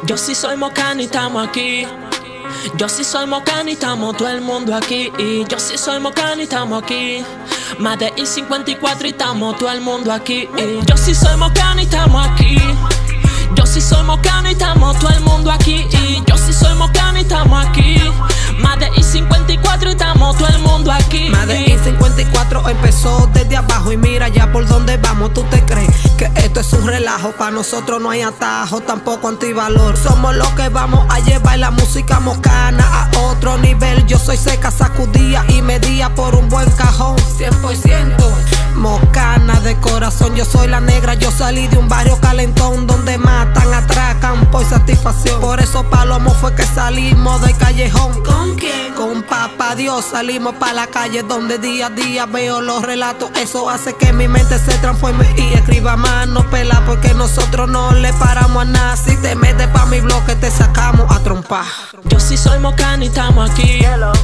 Yo sí soy Mocano y estamos aquí. Yo sí soy Mocano y estamos todo el mundo aquí. Y yo sí soy Mocano y estamos aquí. Más de I-54 y estamos todo el mundo aquí. Y yo sí soy Mocano y estamos aquí. Yo sí soy Mocano y estamos todo el mundo aquí. Y yo sí soy Mocano y estamos aquí. Más de I-54 y estamos todo el mundo aquí. Más de I-54 empezó desde abajo y mira ya por dónde vamos. ¿Tú te crees que esto es un relajo? Para nosotros no hay atajo, tampoco antivalor. Somos los que vamos a llevar la música mocana a otro nivel. Yo soy seca, sacudía y medía por un buen cajón. 100% mocana de corazón. Yo soy la negra, yo salí de un barrio calentón donde matan, atracan por satisfacción. Por eso Palomo fue que salimos del callejón. ¿Con quién? Con Papá Dios salimos pa' la calle donde día a día veo los relatos. Eso hace que mi mente se transforme y escriba mano pela, porque nosotros no le paramos a nada. Si te metes pa' mi bloque te sacamos a trompar. Yo sí soy Mocano y estamos aquí.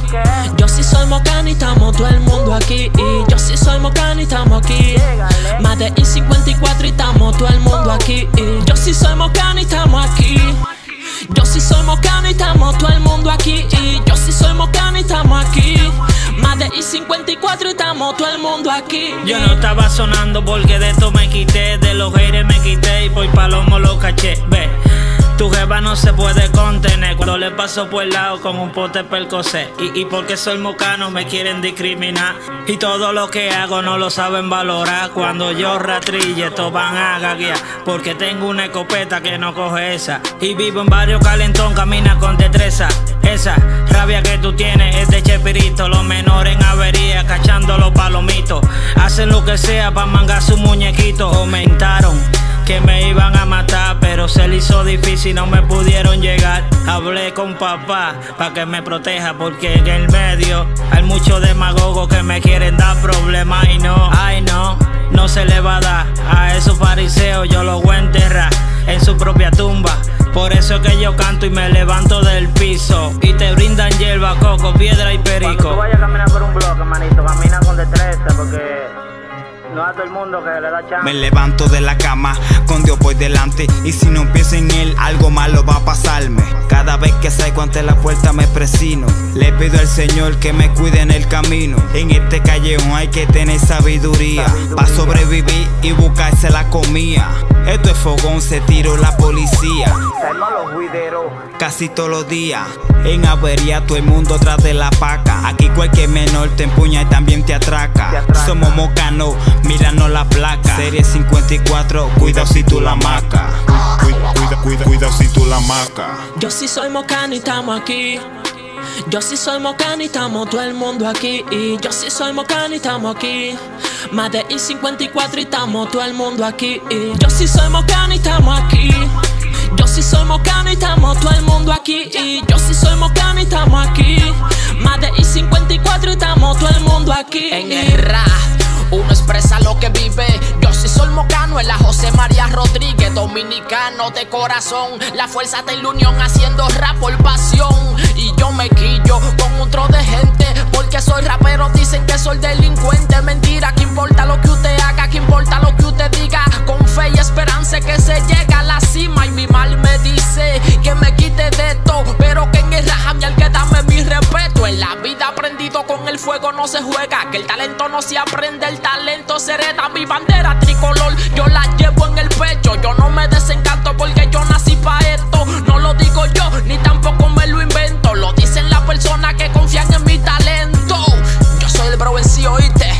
Yo sí soy Mocano y estamos todo el mundo aquí. Y yo sí soy Mocano y estamos aquí. Más de I-54 y estamos todo el mundo aquí. Y yo sí soy Mocano y estamos aquí. Yo sí soy Mocano y estamos todo el mundo aquí. Y yo sí soy Mocano y estamos aquí. Más de I-54 y estamos todo el mundo aquí. Yo no estaba sonando porque de esto me quité. De los haters me quité y por Palomo lo caché. Ve, tu jeva no se puede contener cuando le paso por el lado con un pote percocé. Y porque soy mocano me quieren discriminar. Y todo lo que hago no lo saben valorar. Cuando yo ratrille todos van a gaguear, porque tengo una escopeta que no coge esa. Y vivo en barrio calentón, camina con destreza. Esa rabia que tú tienes es de Chespirito. Los menores en avería, cachando los palomitos. Hacen lo que sea pa' mangar su muñequito. Comentaron que me iban a matar, pero se le hizo difícil, no me pudieron llegar. Hablé con papá pa' que me proteja, porque en el medio hay muchos demagogos que me quieren dar problemas. Y no, ay no, no se le va a dar a esos fariseos. Yo los voy a enterrar en su propia tumba. Por eso es que yo canto y me levanto del piso. Y te brindan hierba, coco, piedra y perico. Cuando tú vayas a caminar por un bloque, manito, camina con destreza, porque no a todo el mundo que le da chance. Me levanto de la cama con Dios por delante, y si no pienso en él, algo malo va a pasarme. Cada vez que salgo ante la puerta me presino. Le pido al Señor que me cuide en el camino. En este callejón hay que tener sabiduría para sobrevivir y buscarse la comida. Esto es fogón, se tiró la policía casi todos los días. En avería todo el mundo tras de la paca. Aquí cualquier menor te empuña y también te atraca. Somos mocanos, míranos la placa. Serie 54, cuidado si tú la maca. Cuidado si tú la maca. Yo sí soy Mocano y estamos aquí. Yo sí soy Mocano y estamos todo el mundo aquí. Y yo sí soy Mocano y estamos aquí. Más de I-54 y estamos todo el mundo aquí. Y yo sí soy Mocano y estamos aquí. Yo sí soy Mocano y estamos todo el mundo aquí. Y yo sí soy Mocano y estamos aquí. Más de I-54 y estamos todo el mundo aquí. En el rap uno expresa lo que vive. Yo sí soy Mocano, el José María Rodríguez, dominicano de corazón. La fuerza de la unión haciendo rap por pasión. Y yo me quillo con un tro de gente porque soy rapero, dicen que soy delincuente. Mentira, que importa lo que usted haga, que importa lo que usted diga. Con fe y esperanza que se llega a la cima. Y mi mal me dice que me quite de esto, pero que en el rap y al que dame mi respeto. En la vida aprendido con el fuego no se juega, que el talento no se aprende, el talento se hereda. Mi bandera tricolor yo la llevo en el pecho. Yo no me desencanto porque yo nací pa' esto. No lo digo yo, ni tampoco me lo invento. Lo dicen las personas que confían en mi talento. Yo soy el bro en sí, oíste.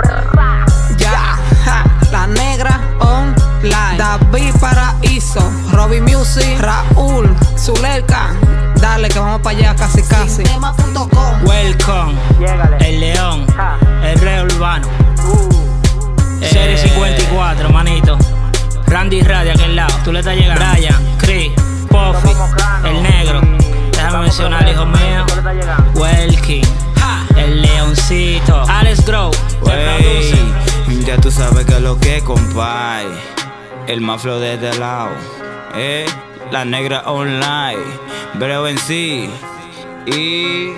Ya, ja, la negra online. David Paraíso, Robbie Music, Raúl, Zuleika. Dale que vamos para allá casi casi. Welcome, el león, el rey urbano. Serie 54, manito. Randy Radio aquel lado, tú le estás llegando. Brian, Chris, Puffy, el negro. Déjame mencionar, hijo mío. Welking, el leoncito. Alex Grow, Wey, ya tú sabes que es lo que compay. El más flow de este lado, la negra online, Breo en sí. Y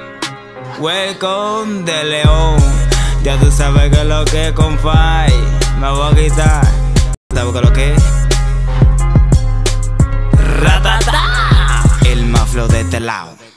Welcome de León. Ya tú sabes que es lo que compay. Me voy a quitar. ¿Sabes qué es lo que es? Ratata. este lado.